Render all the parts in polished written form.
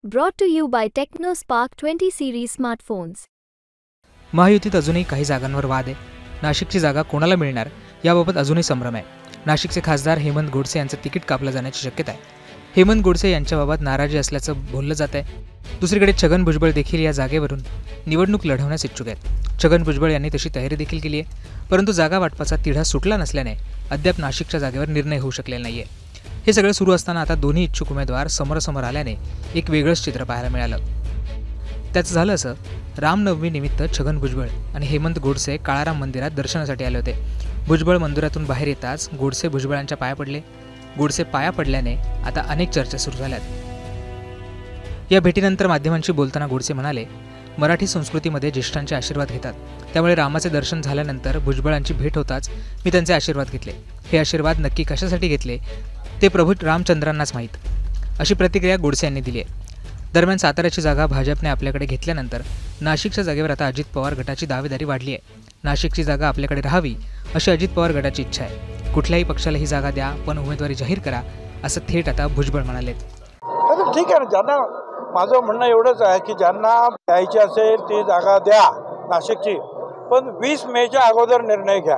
Brought to you by TechnoSpark 20 series smartphones. महायुतीत अजूनही काही जागांवर वाद आहे. नाशिकची जागा कोणाला मिळणार याबाबत अजूनही संभ्रम आहे. नाशिकचे खासदार हेमंत गोडसे यांचं तिकीट कापलं जाण्याची शक्यता आहे. हेमंत गोडसे यांच्याबाबत नाराजी असल्याचं बोललं जात आहे. दुसरीकडे छगन भुजबळ देखील या जागेवरून निवडणूक लढवण्यास इच्छुक आहेत. छगन भुजबळ यांनी तशी तयारी देखील केली आहे, परंतु जागा वाटपाचा तिढा सुटला नसल्याने अद्याप नाशिकच्या जागेवर निर्णय होऊ शकलेला नाहीये. हे सगळं सुरू असताना आता दोन्ही इच्छुक उमेदवार समोरासमोर आल्याने एक वेगळंच चित्र पाहायला मिळालं. त्याचं झालं असं, रामनवमी निमित्त छगन भुजबळ आणि हेमंत गोडसे काळाराम मंदिरात दर्शनासाठी आले होते. भुजबळ मंदिरातून बाहेर येताच गोडसे भुजबळांच्या पाया पडले. गोडसे पाया पडल्याने आता अनेक चर्चा सुरू झाल्यात. या भेटीनंतर माध्यमांशी बोलताना गोडसे म्हणाले, मराठी संस्कृतीमध्ये ज्येष्ठांचे आशीर्वाद घेतात, त्यामुळे रामाचे दर्शन झाल्यानंतर भुजबळांची भेट होताच मी त्यांचे आशीर्वाद घेतले. हे आशीर्वाद नक्की कशासाठी घेतले ते प्रभू रामचंद्रांनाच माहीत, अशी प्रतिक्रिया गोडसे यांनी दिली आहे. दरम्यान साताऱ्याची जागा भाजपने आपल्याकडे घेतल्यानंतर नाशिकच्या जागेवर आता अजित पवार गटाची दावेदारी वाढली आहे. नाशिकची जागा आपल्याकडे राहावी अशी अजित पवार गटाची इच्छा आहे. कुठल्याही पक्षाला ही जागा द्या, पण उमेदवारी जाहीर करा, असं थेट आता भुजबळ म्हणाले. ठीक आहे ना, ज्यांना माझं म्हणणं एवढंच आहे की ज्यांना द्यायची असेल ती जागा द्या नाशिकची, पण 20 मेच्या अगोदर निर्णय घ्या.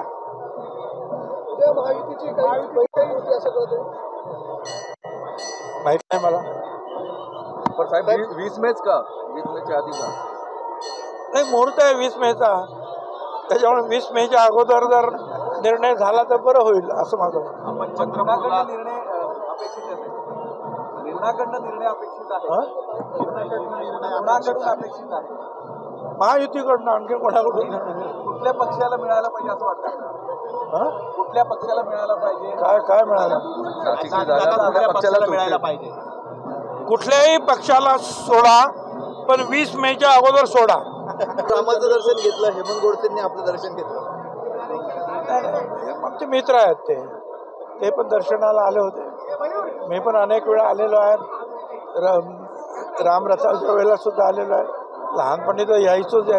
माहित नाही मला, पण साहेब 20 मेच का? 20 मेच्या आधी का? नाही, मुहूर्त आहे 20 मेचा, त्याच्यामुळे 20 मेच्या अगोदर जर निर्णय झाला तर बरं होईल असं माझं म्हणणं. आपण चंद्रपूरकडनं निर्णय अपेक्षित आहे. निर्णाकडनं निर्णय अपेक्षित आहे. निर्णाकडून अपेक्षित आहे. महायुतीकडनं आणखी कोणाकडून? कुठल्या पक्षाला मिळायला पाहिजे असं वाटतं? कुठल्या पक्षाला मिळायला पाहिजे? काय मिळालं? कुठल्या पक्षाला मिळायला पाहिजे? कुठल्याही पक्षाला सोडा, पण 20 मेच्या अगोदर सोडा. रामाचं दर्शन घेतलं, हेमंत गोडसेंनी आपलं दर्शन घेतलं. आमचे मित्र आहेत, ते पण दर्शनाला आले होते. मी पण अनेक वेळा आलेलो आहे. रामरथाच्या वेळेला सुद्धा आलेलो आहे. लहानपणी तर यायचंच.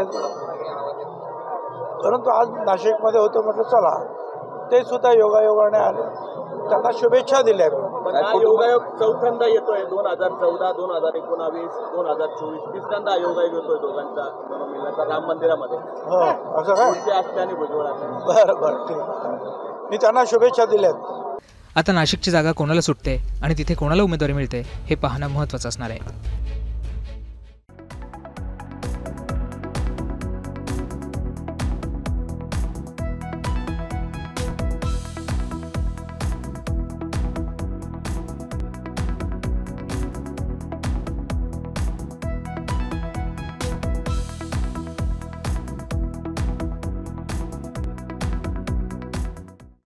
परंतु आज नाशिकमध्ये होतो, म्हटलं चला, ते सुद्धा योगायोगाने आले. त्यांना शुभेच्छा दिल्या. योगायोग चौथ्यांदा येतोय. 2014, 2019, 2024 तिसऱ्यांदा योगायोग येतोय दोघांचा मिळण्याचा राम मंदिरामध्ये. हो, असं काय? आणि भुजबळांचा. बरं ठीक. मी त्यांना शुभेच्छा दिल्यात. आता नाशिकची जागा कोणाला सुटते आणि तिथे कोणाला उमेदवारी मिळते हे पाहणं महत्त्वाचं असणार आहे.